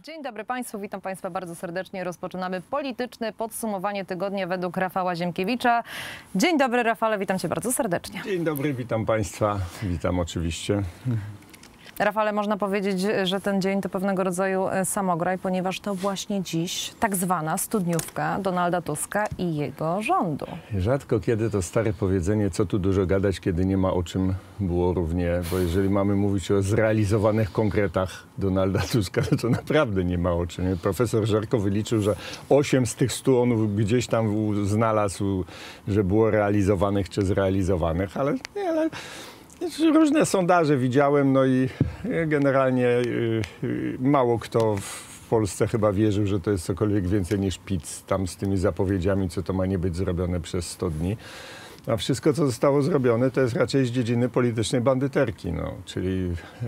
Dzień dobry Państwu, witam Państwa bardzo serdecznie. Rozpoczynamy polityczne podsumowanie tygodnia według Rafała Ziemkiewicza. Dzień dobry Rafale, witam Cię bardzo serdecznie. Dzień dobry, witam Państwa, witam oczywiście. Rafale, można powiedzieć, że ten dzień to pewnego rodzaju samograj, ponieważ to właśnie dziś tak zwana studniówka Donalda Tuska i jego rządu. Rzadko kiedy to stare powiedzenie, co tu dużo gadać, kiedy nie ma o czym, było równie, bo jeżeli mamy mówić o zrealizowanych konkretach Donalda Tuska, to naprawdę nie ma o czym. Profesor Żarko wyliczył, że 8 z tych 100 on gdzieś tam znalazł, że było realizowanych czy zrealizowanych, ale różne sondaże widziałem, no i generalnie mało kto w Polsce chyba wierzył, że to jest cokolwiek więcej niż pic tam z tymi zapowiedziami, co to ma nie być zrobione przez 100 dni. A wszystko, co zostało zrobione, to jest raczej z dziedziny politycznej bandyterki, no, czyli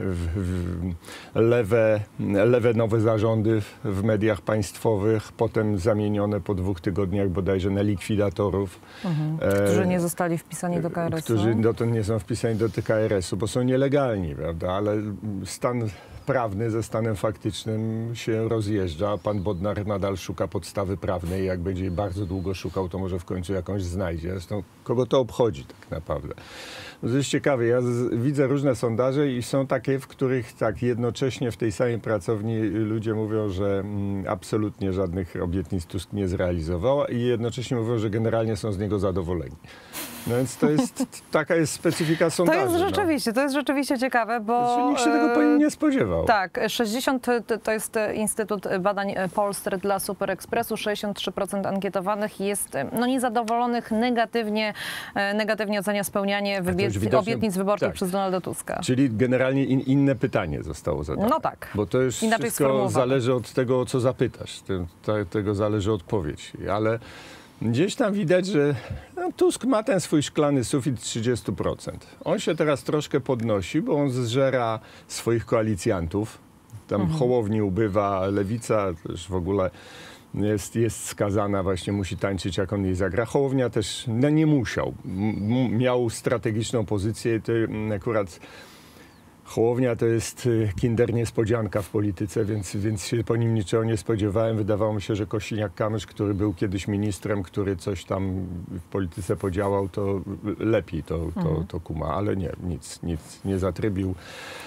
lewe nowe zarządy w mediach państwowych, potem zamienione po 2 tygodniach bodajże na likwidatorów. Którzy nie zostali wpisani do KRS-u. Którzy dotąd nie są wpisani do KRS-u, bo są nielegalni, prawda, ale stan prawny ze stanem faktycznym się rozjeżdża, a pan Bodnar nadal szuka podstawy prawnej. Jak będzie bardzo długo szukał, to może w końcu jakąś znajdzie. Zresztą kogo to obchodzi tak naprawdę? No to jest ciekawe. Ja widzę różne sondaże i są takie, w których tak jednocześnie w tej samej pracowni ludzie mówią, że absolutnie żadnych obietnic Tusk nie zrealizowała i jednocześnie mówią, że generalnie są z niego zadowoleni. No więc to jest, taka jest specyfika sondaży. To jest rzeczywiście ciekawe, bo... Nikt się tego nie spodziewał. Tak, 60 to jest Instytut Badań Polstr dla Super Expressu. 63% ankietowanych jest niezadowolonych, negatywnie ocenia spełnianie obietnic wyborczych przez Donalda Tuska. Czyli generalnie inne pytanie zostało zadane. No tak. Bo to już wszystko zależy od tego, o co zapytasz. Tego zależy odpowiedź. Ale gdzieś tam widać, że Tusk ma ten swój szklany sufit 30%. On się teraz troszkę podnosi, bo on zżera swoich koalicjantów. Tam Hołowni ubywa, Lewica też w ogóle jest skazana, właśnie musi tańczyć, jak on jej zagra. Hołownia też nie musiał. Miał strategiczną pozycję. To akurat Hołownia to jest kinder niespodzianka w polityce, więc się po nim niczego nie spodziewałem. Wydawało mi się, że Kosiniak-Kamysz, który był kiedyś ministrem, który coś tam w polityce podziałał, to lepiej to kuma, ale nie, nic nie zatrybił.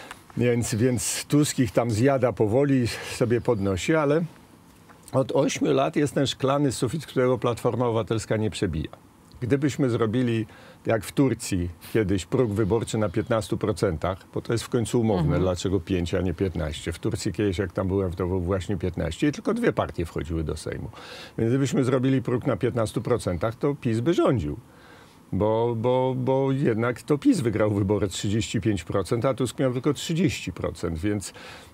Więc Tusk ich tam zjada powoli, sobie podnosi, ale od 8 lat jest ten szklany sufit, którego Platforma Obywatelska nie przebija. Gdybyśmy zrobili, jak w Turcji kiedyś, próg wyborczy na 15%, bo to jest w końcu umowne, dlaczego 5, a nie 15. W Turcji kiedyś, jak tam byłem, to było właśnie 15 i tylko 2 partie wchodziły do Sejmu. Więc gdybyśmy zrobili próg na 15%, to PiS by rządził. Bo jednak to PiS wygrał wybory 35%, a Tusk miał tylko 30%, więc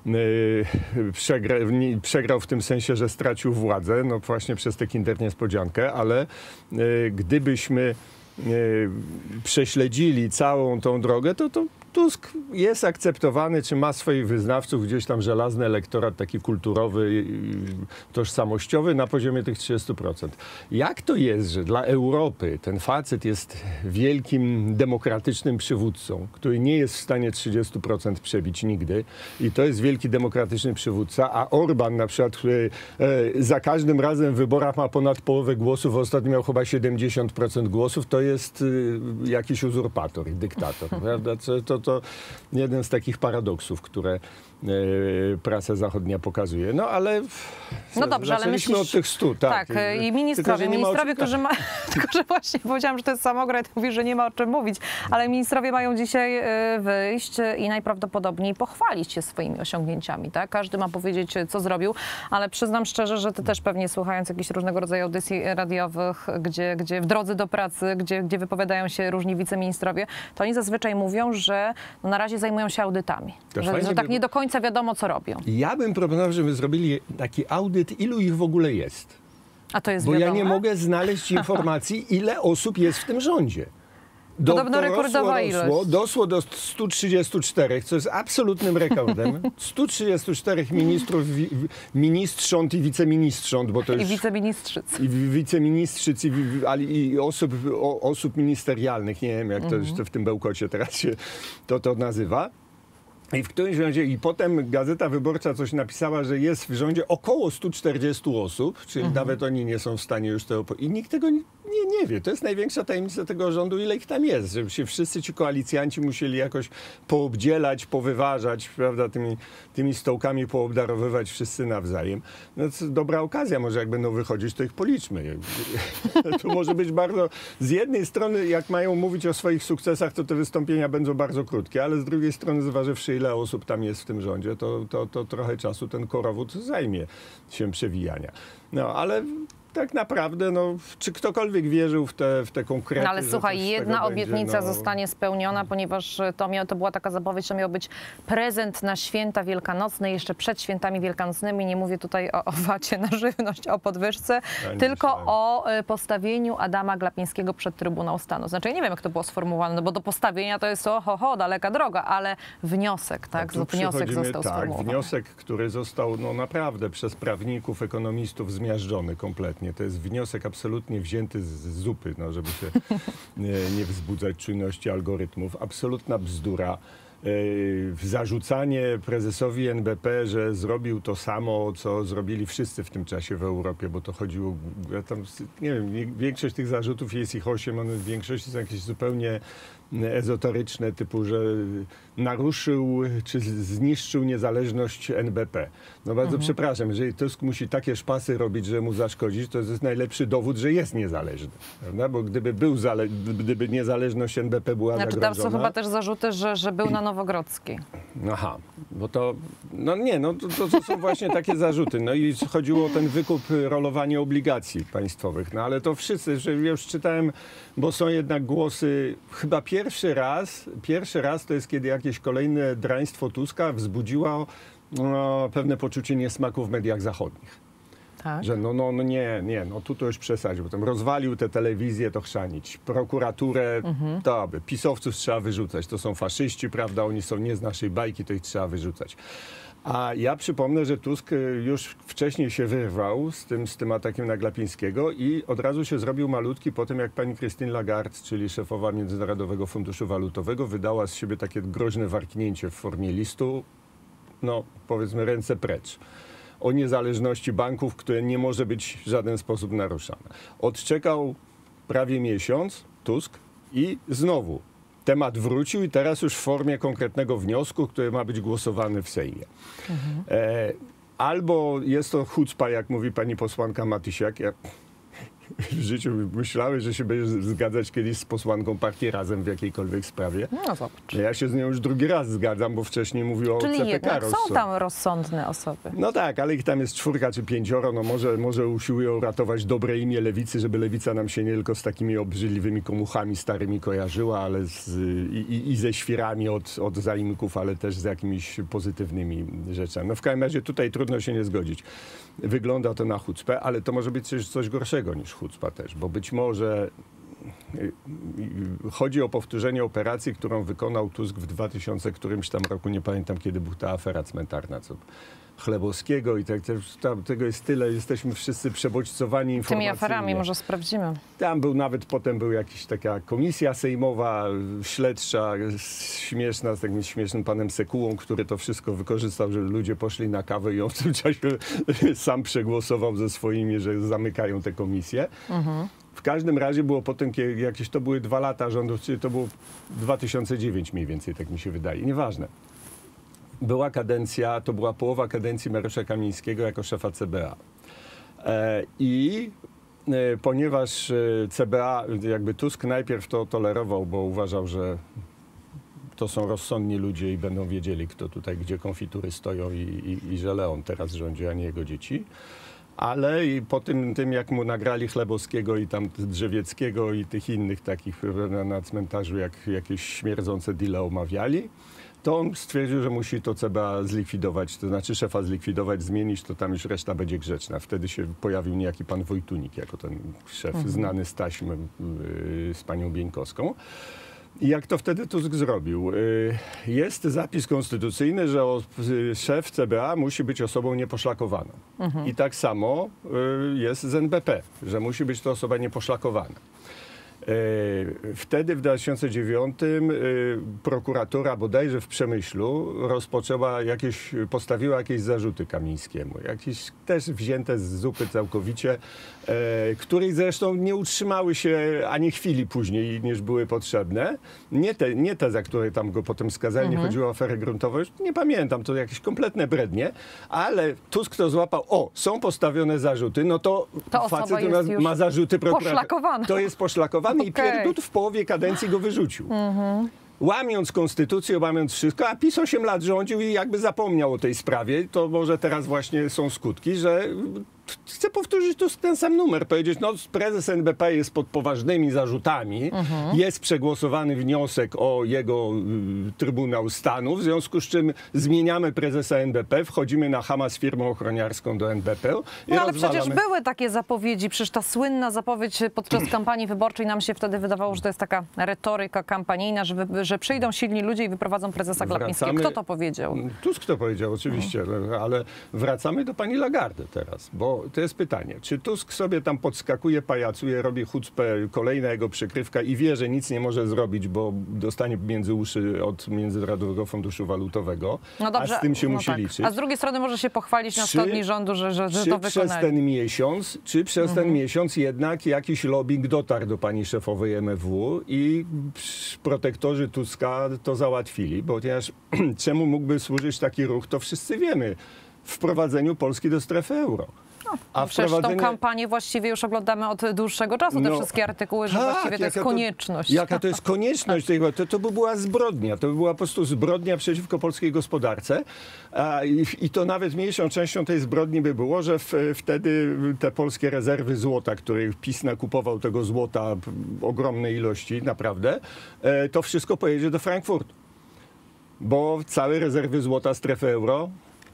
przegrał w tym sensie, że stracił władzę, no właśnie przez tę kinder niespodziankę, ale gdybyśmy prześledzili całą tą drogę, to Tusk jest akceptowany, czy ma swoich wyznawców, gdzieś tam żelazny elektorat taki kulturowy, tożsamościowy na poziomie tych 30%. Jak to jest, że dla Europy ten facet jest wielkim demokratycznym przywódcą, który nie jest w stanie 30% przebić nigdy i to jest wielki demokratyczny przywódca, a Orban na przykład, który za każdym razem w wyborach ma ponad połowę głosów, ostatnio miał chyba 70% głosów, to jest jakiś uzurpator i dyktator, prawda? To jeden z takich paradoksów, które prasa zachodnia pokazuje. No ale no dobrze, ale myślisz, od tych 100, tak. Tak, i ministrowie, którzy mają, tylko że właśnie powiedziałam, że to jest samograj, to mówisz, że nie ma o czym mówić, ale ministrowie mają dzisiaj wyjść i najprawdopodobniej pochwalić się swoimi osiągnięciami, tak? Każdy ma powiedzieć, co zrobił, ale przyznam szczerze, że ty też pewnie słuchając jakichś różnego rodzaju audycji radiowych, gdzie w drodze do pracy, gdzie wypowiadają się różni wiceministrowie, to oni zazwyczaj mówią, że na razie zajmują się audytami, że tak nie do końca wiadomo, co robią. Ja bym proponował, żeby zrobili taki audyt, ilu ich w ogóle jest. A to jest Bo wiadomo? ja nie mogę znaleźć informacji, ile osób jest w tym rządzie. Podobno rekordowa ilość. Doszło do 134, co jest absolutnym rekordem. 134 ministrów, ministrząt i wiceministrząt, bo to już... I wiceministrzyc. I wiceministrzyc, i osób ministerialnych. Nie wiem, jak to w tym bełkocie teraz się to nazywa. I w którymś rządzie, i potem Gazeta Wyborcza coś napisała, że jest w rządzie około 140 osób, czyli nawet oni nie są w stanie już tego... I nikt tego nie wie. To jest największa tajemnica tego rządu, ile ich tam jest. Żeby się wszyscy ci koalicjanci musieli jakoś poobdzielać, powyważać, prawda, tymi stołkami poobdarowywać wszyscy nawzajem. No to dobra okazja, może jak będą wychodzić, to ich policzmy. To może być bardzo... Z jednej strony, jak mają mówić o swoich sukcesach, to te wystąpienia będą bardzo krótkie, ale z drugiej strony, zważywszy, ile osób tam jest w tym rządzie, to trochę czasu ten korowód zajmie się przewijania. No, ale tak naprawdę, no, czy ktokolwiek wierzył w te konkrety? No, ale słuchaj, jedna obietnica zostanie spełniona, ponieważ to była taka zapowiedź, to miał być prezent na święta wielkanocne, jeszcze przed świętami wielkanocnymi. Nie mówię tutaj o VAT-ie na żywność, o podwyżce, tylko o postawieniu Adama Glapińskiego przed Trybunał Stanu. Znaczy, ja nie wiem, jak to było sformułowane, no bo do postawienia to jest daleka droga, ale wniosek, tak? Wniosek został sformułowany. Wniosek, który został no, naprawdę przez prawników, ekonomistów zmiażdżony kompletnie. To jest wniosek absolutnie wzięty z zupy, no, żeby się nie wzbudzać czujności algorytmów. Absolutna bzdura. Zarzucanie prezesowi NBP, że zrobił to samo, co zrobili wszyscy w tym czasie w Europie, bo to chodziło, nie wiem, większość tych zarzutów, jest ich 8, one w większości są jakieś zupełnie ezoteryczne, typu, że naruszył czy zniszczył niezależność NBP. No bardzo przepraszam, jeżeli Tusk musi takie szpasy robić, że mu zaszkodzić, to jest najlepszy dowód, że jest niezależny. Prawda? Bo gdyby niezależność NBP była zagrożona... Tam są chyba też zarzuty, że był na Nowogrodzkiej. Aha, bo to... No nie, no to są właśnie takie zarzuty. No i chodziło o ten wykup, rolowanie obligacji państwowych. No ale to wszyscy, że już czytałem, bo są jednak głosy, chyba pierwszy raz to jest, kiedy jakieś kolejne draństwo Tuska wzbudziło pewne poczucie niesmaku w mediach zachodnich. Tak. Że tu to już przesadził. Tam rozwalił te telewizje, to chrzanić. Prokuraturę, to pisowców trzeba wyrzucać. To są faszyści, prawda? Oni są nie z naszej bajki, to ich trzeba wyrzucać. A ja przypomnę, że Tusk już wcześniej się wyrwał z tym atakiem na Glapińskiego i od razu się zrobił malutki po tym, jak pani Christine Lagarde, czyli szefowa Międzynarodowego Funduszu Walutowego, wydała z siebie takie groźne warknięcie w formie listu, no powiedzmy ręce precz, o niezależności banków, które nie może być w żaden sposób naruszane. Odczekał prawie miesiąc Tusk i znowu temat wrócił i teraz już w formie konkretnego wniosku, który ma być głosowany w Sejmie. Albo jest to chucpa, jak mówi pani posłanka Matysiak. Ja w życiu myślałem, że się będziesz zgadzać kiedyś z posłanką partii Razem w jakiejkolwiek sprawie. No zobacz. Ja się z nią już drugi raz zgadzam, bo wcześniej mówiła o CPK. Czyli jednak są tam rozsądne osoby. No tak, ale ich tam jest 4 czy 5, no może usiłują ratować dobre imię Lewicy, żeby Lewica nam się nie tylko z takimi obrzydliwymi komuchami starymi kojarzyła, ale i ze świrami od zaimków, ale też z jakimiś pozytywnymi rzeczami. No w każdym razie tutaj trudno się nie zgodzić. Wygląda to na chucpę, ale to może być coś gorszego niż chucpa też, bo być może chodzi o powtórzenie operacji, którą wykonał Tusk w 2000 którymś tam roku, nie pamiętam kiedy była ta afera cmentarna, co Chlebowskiego i tak, tego jest tyle, jesteśmy wszyscy przebodźcowani informacyjnie. Tymi aferami może sprawdzimy. Tam potem był jakaś taka komisja sejmowa, śledcza, śmieszna, z takim śmiesznym panem Sekułą, który to wszystko wykorzystał, że ludzie poszli na kawę i on w tym czasie sam przegłosował ze swoimi, że zamykają tę komisję. W każdym razie było potem, jakieś to były 2 lata rządów, czyli to było 2009 mniej więcej, tak mi się wydaje, nieważne. Była kadencja, to była połowa kadencji Mariusza Kamińskiego jako szefa CBA. Ponieważ CBA, jakby Tusk najpierw to tolerował, bo uważał, że to są rozsądni ludzie i będą wiedzieli, kto tutaj, gdzie konfitury stoją i że Leon teraz rządzi, a nie jego dzieci. Ale i po tym jak mu nagrali Chlebowskiego i tam Drzewieckiego i tych innych takich na cmentarzu, jak jakieś śmierdzące deale omawiali, to on stwierdził, że musi to CBA zlikwidować, to znaczy szefa zlikwidować, zmienić, to tam już reszta będzie grzeczna. Wtedy się pojawił niejaki pan Wojtunik, jako ten szef znany z taśm z panią Bieńkowską. I jak to wtedy Tusk zrobił? Jest zapis konstytucyjny, że szef CBA musi być osobą nieposzlakowaną. I tak samo jest z NBP, że musi być to osoba nieposzlakowana. Wtedy w 2009 prokuratura bodajże w Przemyślu postawiła jakieś zarzuty Kamińskiemu. Jakieś też wzięte z zupy całkowicie, której zresztą nie utrzymały się ani chwili później niż były potrzebne. Nie te, za które tam go potem skazali, nie chodziło o aferę gruntową, już nie pamiętam, to jakieś kompletne brednie, ale Tusk to złapał, są postawione zarzuty, no to facet ma zarzuty prokuratora. To jest poszlakowany i pierdut w połowie kadencji go wyrzucił. Łamiąc konstytucję, łamiąc wszystko, a PiS 8 lat rządził i jakby zapomniał o tej sprawie, to może teraz właśnie są skutki, że chcę powtórzyć tu ten sam numer, powiedzieć, no prezes NBP jest pod poważnymi zarzutami, jest przegłosowany wniosek o jego Trybunał Stanu, w związku z czym zmieniamy prezesa NBP, wchodzimy na Hama z firmą ochroniarską do NBP i ale przecież były takie zapowiedzi, przecież ta słynna zapowiedź podczas kampanii wyborczej, nam się wtedy wydawało, że to jest taka retoryka kampanijna, że przyjdą silni ludzie i wyprowadzą prezesa Glapińskiego. Kto to powiedział? Tusk to powiedział oczywiście, ale wracamy do pani Lagarde teraz, bo to jest pytanie, czy Tusk sobie tam podskakuje, pajacuje, robi chucpę, kolejna jego przykrywka i wie, że nic nie może zrobić, bo dostanie między uszy od Międzynarodowego Funduszu Walutowego, no dobrze, a z tym się musi liczyć. A z drugiej strony może się pochwalić na 100 dni rządu, że to wykonali. Czy przez ten miesiąc jednak jakiś lobbying dotarł do pani szefowej MFW i protektorzy Tuska to załatwili, ponieważ czemu mógłby służyć taki ruch, to wszyscy wiemy. Wprowadzeniu Polski do strefy euro. A przecież tą kampanię właściwie już oglądamy od dłuższego czasu, te wszystkie artykuły, że właściwie to jest konieczność. Jaka to jest konieczność? To by była zbrodnia. To by była po prostu zbrodnia przeciwko polskiej gospodarce. I to nawet mniejszą częścią tej zbrodni by było, że wtedy te polskie rezerwy złota, których PiS nakupował tego złota ogromnej ilości, naprawdę, to wszystko pojedzie do Frankfurtu. Bo całe rezerwy złota strefy euro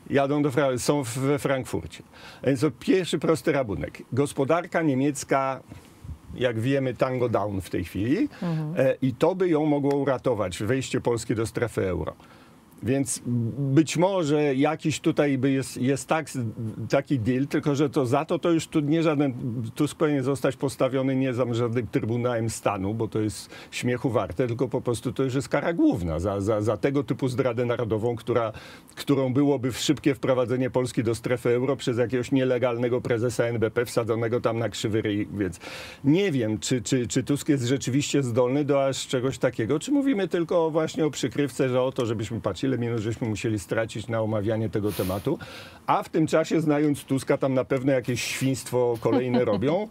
są we Frankfurcie. Więc to pierwszy prosty rabunek. Gospodarka niemiecka, jak wiemy, tango down w tej chwili i to by ją mogło uratować, wejście Polski do strefy euro. Więc być może jakiś tutaj jest taki deal, tylko że to już tu nie żaden, Tusk powinien zostać postawiony nie za żadnym Trybunałem Stanu, bo to jest śmiechu warte, tylko po prostu to już jest kara główna za tego typu zdradę narodową, którą byłoby szybkie wprowadzenie Polski do strefy euro przez jakiegoś nielegalnego prezesa NBP wsadzonego tam na krzywy ryj. Więc nie wiem, czy Tusk jest rzeczywiście zdolny do aż czegoś takiego, czy mówimy tylko właśnie o przykrywce, że o to, żebyśmy patrzyli, ile minut żeśmy musieli stracić na omawianie tego tematu, a w tym czasie, znając Tuska, tam na pewno jakieś świństwo kolejne robią.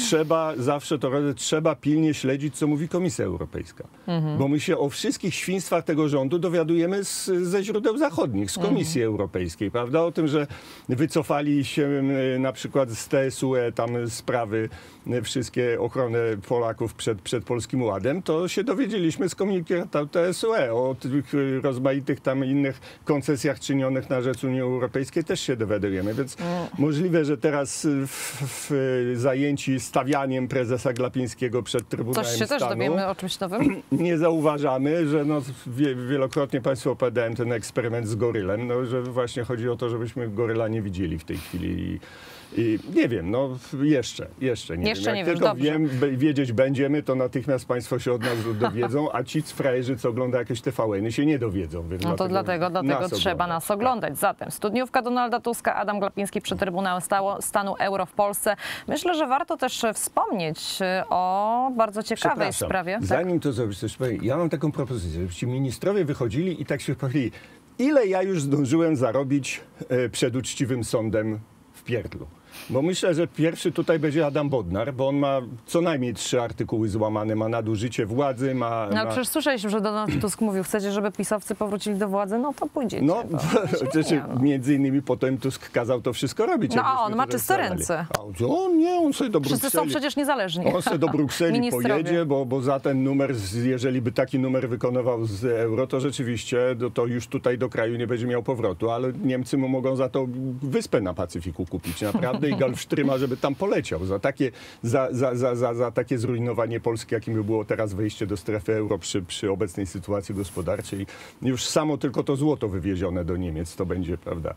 Trzeba pilnie śledzić, co mówi Komisja Europejska. Bo my się o wszystkich świństwach tego rządu dowiadujemy ze źródeł zachodnich, z Komisji Europejskiej, prawda? O tym, że wycofali się na przykład z TSUE tam sprawy, wszystkie ochronę Polaków przed Polskim Ładem, to się dowiedzieliśmy z komunikatu TSUE o tych rozmaitych tam innych koncesjach czynionych na rzecz Unii Europejskiej też się dowiadujemy, więc możliwe, że teraz zajęci stawianiem prezesa Glapińskiego przed Trybunałem Stanu. Coś się też dowiemy o czymś nowym? Nie zauważamy, że wielokrotnie Państwu opowiadałem ten eksperyment z gorylem, że właśnie chodzi o to, żebyśmy goryla nie widzieli w tej chwili. I nie wiem, jeszcze nie wiem. Jak tylko wiedzieć będziemy, to natychmiast Państwo się od nas dowiedzą, a ci frajerzy, co ogląda jakieś TVN-y, się nie dowiedzą. Więc no to dlatego trzeba nas oglądać. Zatem studniówka Donalda Tuska, Adam Glapiński przed Trybunałem Stanu euro w Polsce. Myślę, że warto też wspomnieć o bardzo ciekawej sprawie. Zanim to zrobisz, coś powiem, ja mam taką propozycję, żeby ci ministrowie wychodzili i tak się powiedzieli, ile ja już zdążyłem zarobić przed uczciwym sądem w pierdlu. Bo myślę, że pierwszy tutaj będzie Adam Bodnar, bo on ma co najmniej 3 artykuły złamane, ma nadużycie władzy, ale przecież słyszeliśmy, że Donald Tusk mówił, chcecie, żeby pisowcy powrócili do władzy, no to pójdziecie. Między innymi potem Tusk kazał to wszystko robić. No a on ma czyste ręce. On sobie do Brukseli. Wszyscy są przecież niezależni. On sobie do Brukseli pojedzie, bo za ten numer, jeżeli by taki numer wykonywał z euro, to rzeczywiście to już tutaj do kraju nie będzie miał powrotu, ale Niemcy mu mogą za to wyspę na Pacyfiku kupić, naprawdę. i Gulfstreama, żeby tam poleciał. Za takie zrujnowanie Polski, jakim by było teraz wejście do strefy euro przy obecnej sytuacji gospodarczej. Już samo tylko to złoto wywiezione do Niemiec to będzie, prawda,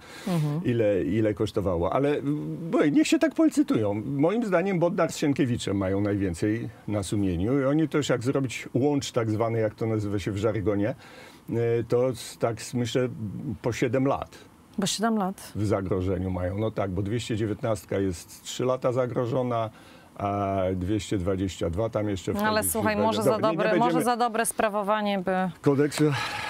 ile kosztowało. Ale niech się tak policytują. Moim zdaniem Bodnar z Sienkiewiczem mają najwięcej na sumieniu i oni też jak zrobić łącz tak zwany, jak to nazywa się w żargonie, to tak myślę po 7 lat. Bo 7 lat. W zagrożeniu mają. No tak, bo 219 jest 3 lata zagrożona, a 222 tam jeszcze wchodzi. Ale słuchaj, może za dobre sprawowanie by... Kodeksu...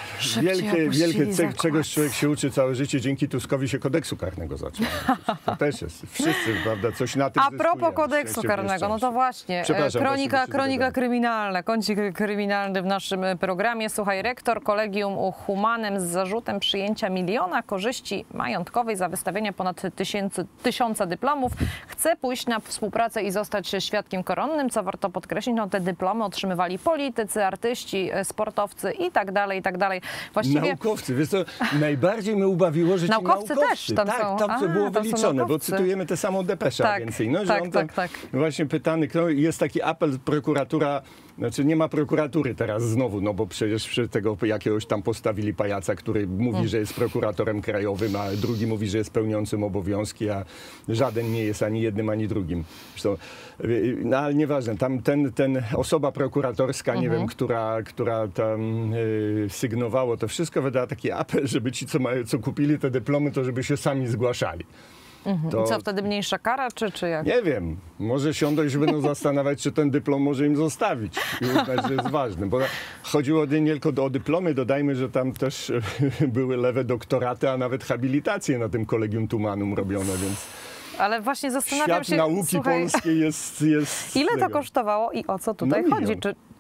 Wielkie zakład. Czegoś człowiek się uczy całe życie. Dzięki Tuskowi się kodeksu karnego zaczął. To też jest. Wszyscy, prawda, coś na tym A propos kodeksu karnego, no to właśnie. Kronika kryminalna, kącik kryminalny w naszym programie. Słuchaj, rektor Collegium Humanem z zarzutem przyjęcia 1 miliona korzyści majątkowej za wystawienie ponad 1000 dyplomów chce pójść na współpracę i zostać świadkiem koronnym. Co warto podkreślić, no te dyplomy otrzymywali politycy, artyści, sportowcy i tak dalej, i tak dalej. Właściwie... Naukowcy, wiesz co, najbardziej mnie ubawiło, że ci naukowcy też tam tak, są. Tam to było wyliczone, bo cytujemy tę samą depeszę agencyjną, że on tam właśnie pytany, jest taki apel, prokuratura, znaczy nie ma prokuratury teraz znowu, no bo przecież przy tego jakiegoś tam postawili pajaca, który mówi, że jest prokuratorem krajowym, a drugi mówi, że jest pełniącym obowiązki, a żaden nie jest ani jednym, ani drugim. Zresztą, no ale nieważne, tam ten osoba prokuratorska, nie wiem, która tam sygnowało to wszystko, wydała taki apel, żeby ci, co kupili te dyplomy, to żeby się sami zgłaszali. To... I co, wtedy mniejsza kara, czy jak? Nie wiem. Może siądą i się będą zastanawiać, czy ten dyplom może im zostawić i uznać, że jest ważny. Bo chodziło nie tylko o dyplomy, dodajmy, że tam też były lewe doktoraty, a nawet habilitacje na tym Collegium Humanum robiono, więc... Ale właśnie zastanawiam się... Świat nauki polskiej jest... Ile to kosztowało i o co tutaj chodzi?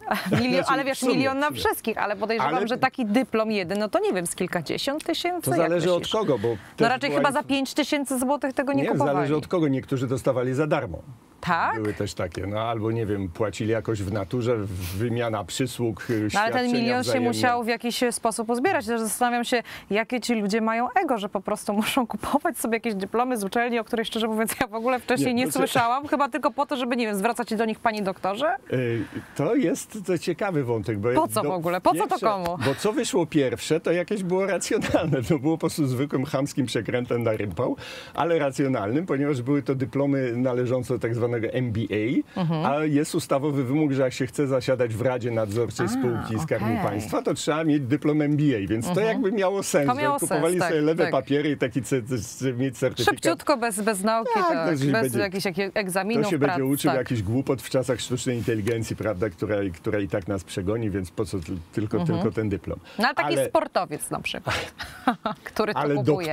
Ale wiesz, milion na wszystkich, ale podejrzewam, że taki dyplom jeden, no to nie wiem, z kilkadziesiąt tysięcy? To zależy od kogo, bo... No raczej chyba za 5000 złotych tego nie kupowali. Zależy od kogo. Niektórzy dostawali za darmo. Tak? Były też takie, no albo nie wiem, płacili jakoś w naturze, wymiana przysług, no, ale ten milion wzajemne. się musiał w jakiś sposób uzbierać. Też zastanawiam się, jakie ci ludzie mają ego, że po prostu muszą kupować sobie jakieś dyplomy z uczelni, o której szczerze mówiąc ja w ogóle wcześniej nie słyszałam. Chyba tylko po to, żeby, nie wiem, zwracać się do nich pani doktorze? To jest ciekawy wątek. Bo po co w ogóle? Po co to komu? Bo co wyszło pierwsze, to jakieś było racjonalne. To było po prostu zwykłym chamskim przekrętem na rympał, ale racjonalnym, ponieważ były to dyplomy należące do tak zwanego MBA, a jest ustawowy wymóg, że jak się chce zasiadać w Radzie Nadzorczej spółki Skarbu Państwa, to trzeba mieć dyplom MBA, więc to jakby miało sens, że kupowali sobie lewe papiery i taki mieć certyfikat. Szybciutko, bez nauki, bez jakichś egzaminów, to się będzie uczył jakichś głupot w czasach sztucznej inteligencji, prawda, która i tak nas przegoni, więc po co tylko ten dyplom. No ale taki sportowiec na przykład, który to kupuje.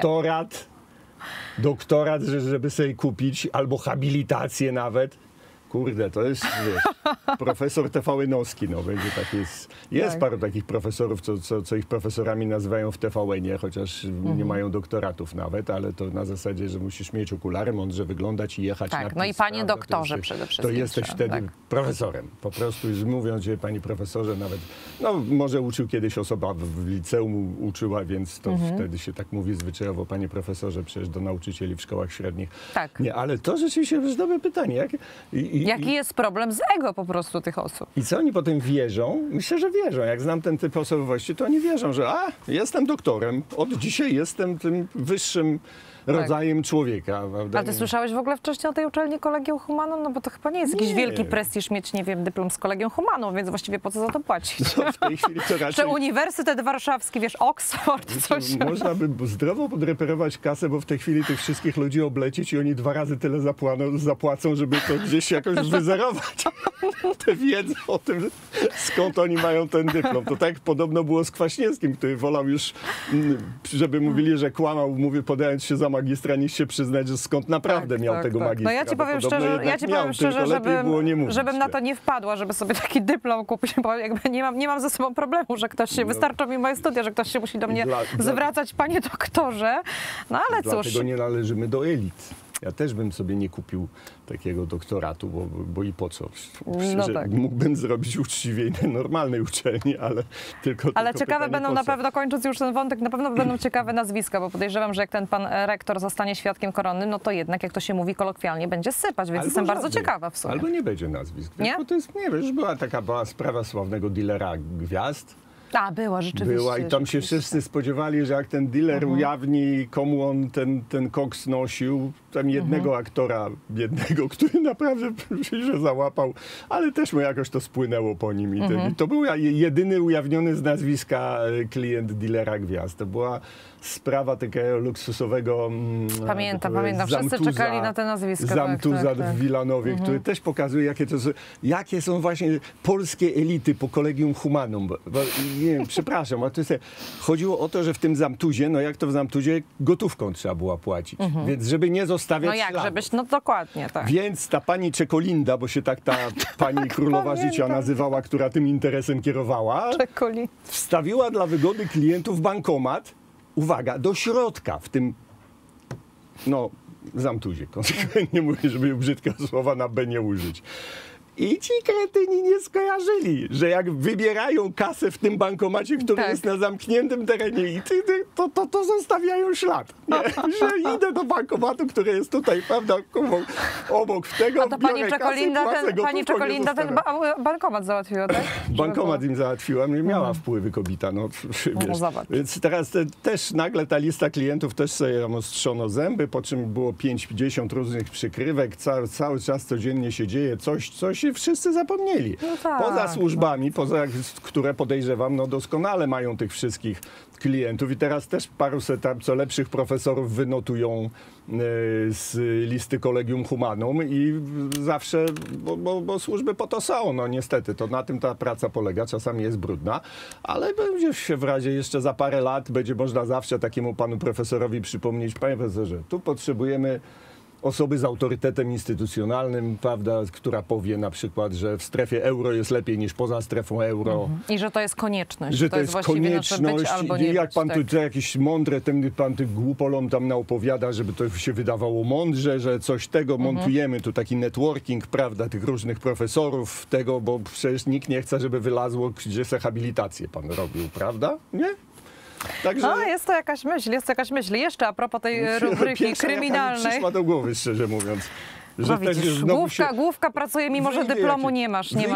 Doktorat, żeby sobie kupić, albo habilitację nawet. Kurde, to jest, wiesz, profesor TVN-owski, no będzie taki, jest paru takich profesorów, co ich profesorami nazywają w TVN-ie, chociaż nie mają doktoratów nawet, ale to na zasadzie, że musisz mieć okulary, mądrze wyglądać i jechać na no i panie doktorze przede wszystkim. To jesteś wtedy profesorem. Po prostu już mówiąc, że panie profesorze nawet, no może uczył kiedyś osoba w liceum uczyła, więc to wtedy się tak mówi zwyczajowo, panie profesorze, przecież do nauczycieli w szkołach średnich. Tak. Nie, ale to rzeczywiście jest dobre pytanie. Jaki jest problem z ego po prostu tych osób? I co oni potem wierzą? Myślę, że wierzą. Jak znam ten typ osobowości, to oni wierzą, że jestem doktorem, od dzisiaj jestem tym wyższym rodzajem człowieka. Prawda? A ty słyszałeś w ogóle wcześniej o tej uczelni Collegium Humanum? No bo to chyba nie jest jakiś wielki prestiż mieć, nie wiem, dyplom z Collegium Humanum, więc właściwie po co za to płacić? No, w tej chwili to raczej... Czy Uniwersytet Warszawski, wiesz, Oxford, coś? Można by zdrowo podreperować kasę, bo w tej chwili tych wszystkich ludzi oblecieć i oni 2 razy tyle zapłacą, żeby to gdzieś jakoś wyzerować. Tę wiedzę o tym, skąd oni mają ten dyplom. To tak podobno było z Kwaśniewskim, który wolał już, żeby mówili, że kłamał, podając się za magistra, niż się przyznać, że skąd naprawdę miał tego magistra. No ja ci powiem szczerze, żebym na to nie wpadła, żeby sobie taki dyplom kupić, bo jakby nie mam ze sobą problemu, że ktoś się, wystarczą mi moje studia, że ktoś się musi do mnie zwracać, panie doktorze. No ale cóż. Dlatego nie należymy do elit. Ja też bym sobie nie kupił takiego doktoratu, bo i po co? No tak. Mógłbym zrobić uczciwie na normalnej uczelni, ale tylko Ale tylko ciekawe pytanie, będą po na co? pewno, kończąc już ten wątek, na pewno będą ciekawe nazwiska, bo podejrzewam, że jak ten pan rektor zostanie świadkiem koronnym, no to jednak, jak to się mówi kolokwialnie, będzie sypać, więc Albo jestem bardzo żadnych. ciekawa w sumie. Albo nie będzie nazwisk. Wiesz, Nie? Bo to jest, nie wiesz, była sprawa sławnego dealera gwiazd. A, była rzeczywiście. Była i tam się wszyscy spodziewali, że jak ten dealer ujawni, komu on ten koks nosił, tam jednego aktora biednego, który naprawdę się załapał, ale też mu jakoś to spłynęło po nim. I to był jedyny ujawniony z nazwiska klient dealera gwiazd. To była sprawa takiego luksusowego... Pamiętam. Wszyscy czekali na te nazwiska. Zamtuza w Wilanowie, który też pokazuje, jakie są właśnie polskie elity po Collegium Humanum. Bo, nie wiem, przepraszam, ale to jest, chodziło o to, że w tym Zamtuzie, no jak to w Zamtuzie, gotówką trzeba było płacić. Więc żeby nie zostawiać No jak, śladów. żebyś, no dokładnie, tak. Więc ta pani Czekolinda, bo się tak ta pani królowa życia nazywała, która tym interesem kierowała, wstawiła dla wygody klientów bankomat, uwaga, do środka w tym, no, Zamtuzie. Konsekwentnie mówię, żeby brzydkiego słowa na B nie użyć. I ci kretyni nie skojarzyli, że jak wybierają kasę w tym bankomacie, który jest na zamkniętym terenie, i to zostawiają ślad. Nie? Że idę do bankomatu, który jest tutaj, prawda, obok tego. A to pani Czekolinda ten bankomat załatwiła, tak? Bankomat im załatwiła, nie miała wpływy kobieta. No, wiesz. Więc teraz też nagle ta lista klientów też sobie tam ostrzono zęby, po czym było 50 różnych przykrywek, cały czas codziennie się dzieje coś i wszyscy zapomnieli. No tak, poza służbami, które podejrzewam, no doskonale mają tych wszystkich klientów i teraz też paruset tam co lepszych profesorów wynotują z listy Collegium Humanum i zawsze, bo służby po to są, no niestety, to na tym ta praca polega, czasami jest brudna, ale będzie się w razie jeszcze za parę lat, będzie można zawsze takiemu panu profesorowi przypomnieć, panie profesorze, tu potrzebujemy osoby z autorytetem instytucjonalnym, prawda, która powie na przykład, że w strefie euro jest lepiej niż poza strefą euro. I że to jest konieczność. Że to jest konieczność. Być albo nie jak być, pan tu jakieś mądre, pan tych głupolom tam naopowiada, żeby to się wydawało mądrze, że coś tego montujemy, tu taki networking, prawda, tych różnych profesorów tego, bo przecież nikt nie chce, żeby wylazło, gdzie se habilitację pan robił, prawda? Nie? Także... No, jest to jakaś myśl. Jeszcze a propos tej rubryki kryminalnej. Mi przyszła do głowy, szczerze mówiąc. Że no widzisz, główka pracuje, mimo że dyplomu nie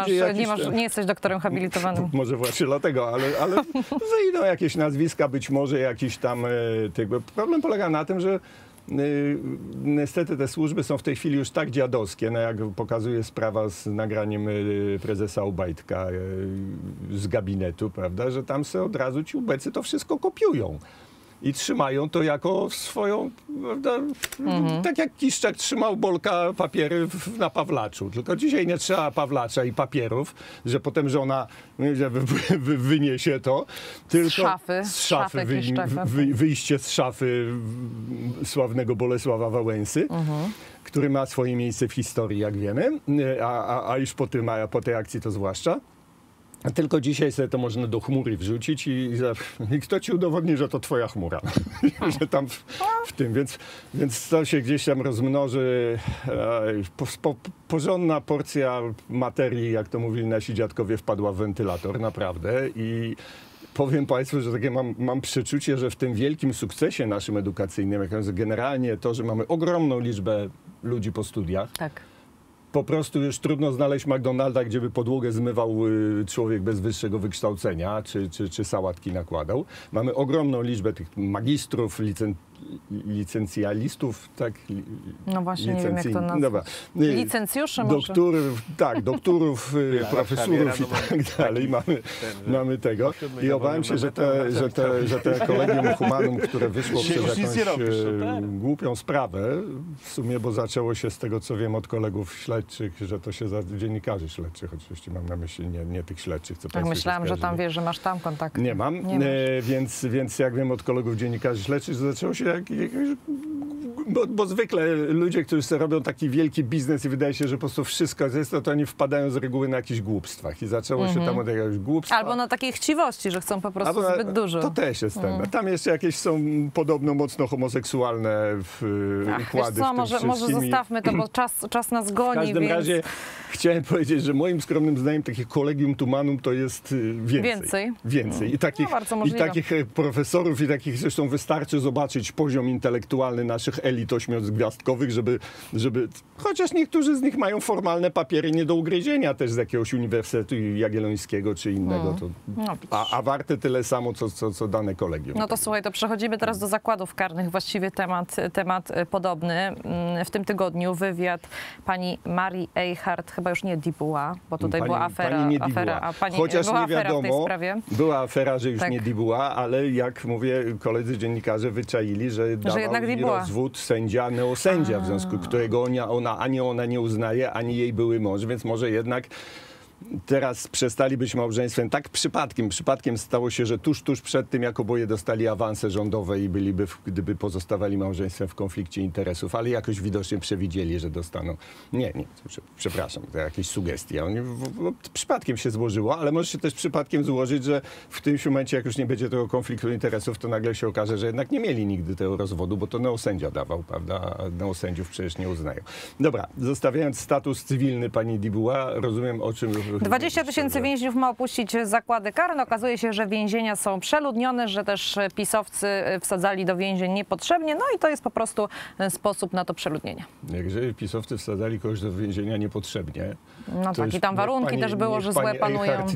jesteś doktorem habilitowanym. Może właśnie dlatego, ale wyjdą jakieś nazwiska, być może jakiś tam... Problem polega na tym, że niestety te służby są w tej chwili już tak dziadowskie, no jak pokazuje sprawa z nagraniem prezesa Obajtka z gabinetu, prawda, że tam se od razu ci ubecy to wszystko kopiują. I trzymają to jako swoją, prawda, tak jak Kiszczak trzymał Bolka papiery na Pawlaczu. Tylko dzisiaj nie trzeba Pawlacza i papierów, że potem żona wyniesie to. Tylko z szafy wyjście z szafy sławnego Bolesława Wałęsy, który ma swoje miejsce w historii, jak wiemy, a już po tej akcji to zwłaszcza. A tylko dzisiaj sobie to można do chmury wrzucić i kto ci udowodni, że to twoja chmura. Że tam w tym, więc to się gdzieś tam rozmnoży. Porządna porcja materii, jak to mówili nasi dziadkowie, wpadła w wentylator, naprawdę. I powiem państwu, że takie mam przeczucie, że w tym wielkim sukcesie naszym edukacyjnym, jak generalnie to, że mamy ogromną liczbę ludzi po studiach, tak. Po prostu już trudno znaleźć McDonalda, gdzie by podłogę zmywał człowiek bez wyższego wykształcenia, czy sałatki nakładał. Mamy ogromną liczbę tych magistrów, licencjalistów, tak? No właśnie, nie wiem jak to nazwać. Licencjuszy może? Doktorów, profesorów i tak dalej. Mamy tego. I obawiam się, że te Collegium Humanum, które wyszło przez jakąś głupią sprawę, w sumie, bo zaczęło się z tego, co wiem od kolegów śledczych, że to się za dziennikarzy śledczych, oczywiście mam na myśli nie tych śledczych, co tak myślałam, że tam wiesz, że masz tam kontakt. Nie mam, więc jak wiem od kolegów dziennikarzy śledczych, że zaczęło się jakieś Bo zwykle ludzie, którzy sobie robią taki wielki biznes i wydaje się, że po prostu wszystko jest, to oni wpadają z reguły na jakichś głupstwach. I zaczęło się tam od jakiegoś głupstwa. Albo na takiej chciwości, że chcą po prostu zbyt dużo. To też jest ten. Tam jeszcze jakieś są podobno mocno homoseksualne układy. Może zostawmy to, bo czas nas goni. W każdym razie chciałem powiedzieć, że moim skromnym zdaniem takich collegium tumanum to jest więcej. I takich profesorów, i takich zresztą wystarczy zobaczyć poziom intelektualny naszych elit ośmiogwiazdkowych, żeby chociaż niektórzy z nich mają formalne papiery nie do ugryzienia też z jakiegoś Uniwersytetu Jagiellońskiego czy innego. A warte tyle samo, co dane kolegium. No to słuchaj, to przechodzimy teraz do zakładów karnych. Właściwie temat podobny. W tym tygodniu wywiad pani Marii Eichhardt, chyba już nie Dibuła, bo tutaj była afera. Chociaż była nie wiadomo, afera w tej sprawie. była afera, że już nie Dibuła, ale jak mówię, koledzy dziennikarze wyczaili, że dawał jej rozwód sędzia, neosędzia, w związku którego ani ona nie uznaje, ani jej były mąż, więc może jednak teraz przestali być małżeństwem. Tak przypadkiem stało się, że tuż przed tym, jak oboje dostali awanse rządowe i byliby, gdyby pozostawali małżeństwem, w konflikcie interesów, ale jakoś widocznie przewidzieli, że dostaną. Nie, przepraszam, to jakieś sugestie. Przypadkiem się złożyło, ale może się też przypadkiem złożyć, że w którymś momencie, jak już nie będzie tego konfliktu interesów, to nagle się okaże, że jednak nie mieli nigdy tego rozwodu, bo to neosędzia dawał, prawda? A neosędziów przecież nie uznają. Dobra, zostawiając status cywilny pani Dibuła, rozumiem, o czym 20 000 więźniów ma opuścić zakłady karne. Okazuje się, że więzienia są przeludnione, że też pisowcy wsadzali do więzień niepotrzebnie. No i to jest po prostu sposób na to przeludnienie. Jeżeli pisowcy wsadzali kogoś do więzienia niepotrzebnie... No tak, i tam warunki też było, że złe panują. Eichhardt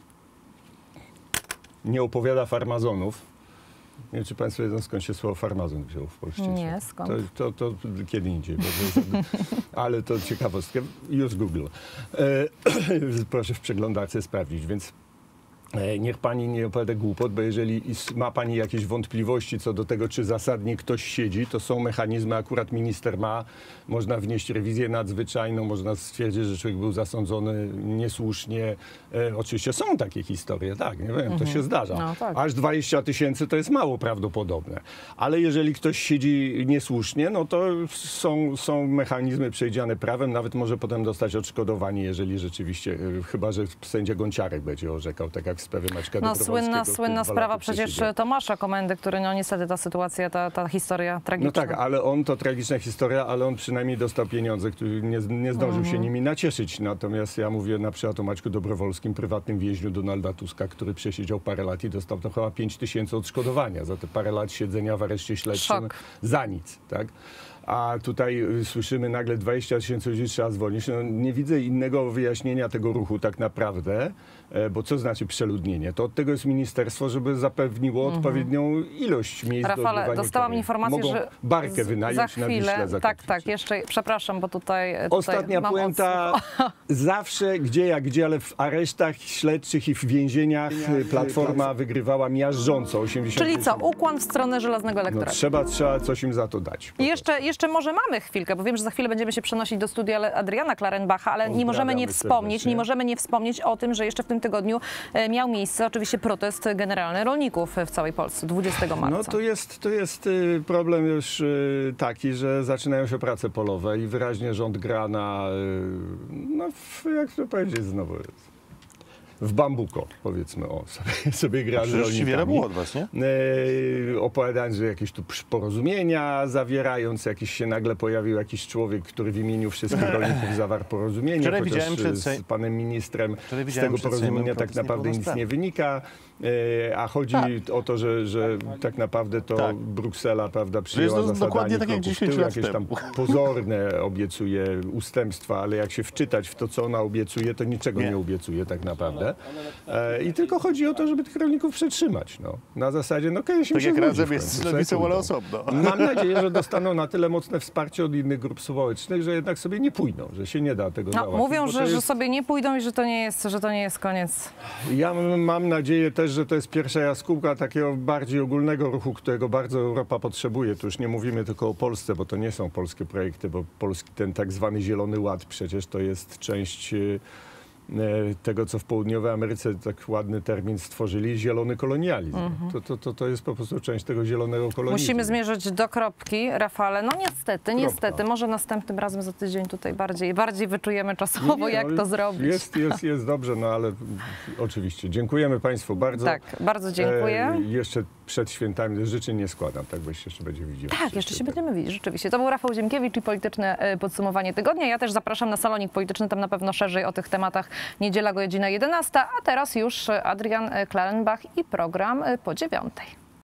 nie opowiada farmazonów. Nie wiem, czy państwo wiedzą, skąd się słowo farmazon wziął w polszczyźnie. Nie, skąd? To kiedy indziej. Ale to ciekawostka. Już Google. Proszę w przeglądarce sprawdzić, więc niech pani nie opowiada głupot, bo jeżeli ma pani jakieś wątpliwości co do tego, czy zasadnie ktoś siedzi, to są mechanizmy, akurat minister ma, można wnieść rewizję nadzwyczajną, można stwierdzić, że człowiek był zasądzony niesłusznie. Oczywiście są takie historie, tak, nie wiem, to się zdarza. No, tak. Aż 20 000 to jest mało prawdopodobne. Ale jeżeli ktoś siedzi niesłusznie, no to są mechanizmy przewidziane prawem, nawet może potem dostać odszkodowanie, jeżeli rzeczywiście, chyba że sędzia Gonciarek będzie orzekał, tak jak w sprawie Maćka Dobrowolskiego. Słynna sprawa przecież Tomasza Komendy, który no niestety ta sytuacja, ta historia tragiczna. No tak, ale to tragiczna historia, ale on przynajmniej dostał pieniądze, który nie zdążył się nimi nacieszyć. Natomiast ja mówię na przykład o Maćku Dobrowolskim, prywatnym więźniu Donalda Tuska, który przesiedział parę lat i dostał to chyba 5 000 odszkodowania za te parę lat siedzenia w areszcie śledczym za nic, tak? A tutaj słyszymy nagle 20 000 ludzi trzeba zwolnić. No, nie widzę innego wyjaśnienia tego ruchu tak naprawdę, bo co znaczy przeludnienie? To od tego jest ministerstwo, żeby zapewniło odpowiednią ilość miejsc do odbywania kary. Dostałam informację, że barkę wynająć na Wiśle. Tak, jeszcze, przepraszam, bo tutaj ostatnia puenta, zawsze, gdzie, ale w aresztach śledczych i w więzieniach Platforma wygrywała miażdżąco 80%. Czyli co, ukłon w stronę żelaznego elektoratu. No, trzeba coś im za to dać. I jeszcze może mamy chwilkę, bo wiem, że za chwilę będziemy się przenosić do studia Adriana Klarenbacha, ale nie możemy nie wspomnieć o tym, że jeszcze w tym tygodniu miał miejsce oczywiście protest generalny rolników w całej Polsce 20 marca. No to jest problem już taki, że zaczynają się prace polowe i wyraźnie rząd gra na, jak to powiedzieć znowu, w bambuko, powiedzmy, sobie gra z rolnikami. Wiele było od was, nie? Opowiadając, że jakieś tu porozumienia zawierając, jakiś się nagle pojawił jakiś człowiek, który w imieniu wszystkich rolników zawarł porozumienie, chociaż z panem ministrem z tego porozumienia tak naprawdę nic nie wynika, a chodzi o to, że tak naprawdę to Bruksela, prawda, przyjęła zasadanie tak jak 10 lat jakieś tam pozorne obiecuje ustępstwa, ale jak się wczytać w to, co ona obiecuje, to niczego nie obiecuje tak naprawdę. I tylko chodzi o to, żeby tych rolników przetrzymać. No. Na zasadzie, tak jak razem jest z lewicą, ale osobno. Mam nadzieję, że dostaną na tyle mocne wsparcie od innych grup społecznych, że jednak sobie nie pójdą, że się nie da tego załatwić. Mówią, że sobie nie pójdą i że to nie jest koniec. Ja mam nadzieję też, że to jest pierwsza jaskółka takiego bardziej ogólnego ruchu, którego bardzo Europa potrzebuje. Tu już nie mówimy tylko o Polsce, bo to nie są polskie projekty, bo ten tak zwany Zielony Ład przecież to jest część tego, co w południowej Ameryce tak ładny termin stworzyli, zielony kolonializm. To jest po prostu część tego zielonego kolonizmu. Musimy zmierzać do kropki, Rafale. No niestety, może następnym razem za tydzień tutaj bardziej wyczujemy czasowo, jak to zrobić. Jest dobrze, no ale oczywiście. Dziękujemy Państwu bardzo. Tak, bardzo dziękuję. Jeszcze przed świętami życzeń nie składam, tak, bo jeszcze będzie widział. Tak, jeszcze się będziemy widzieć, rzeczywiście. To był Rafał Ziemkiewicz i polityczne podsumowanie tygodnia. Ja też zapraszam na salonik polityczny, tam na pewno szerzej o tych tematach. Niedziela, godzina 11, a teraz już Adrian Klarenbach i program po 9.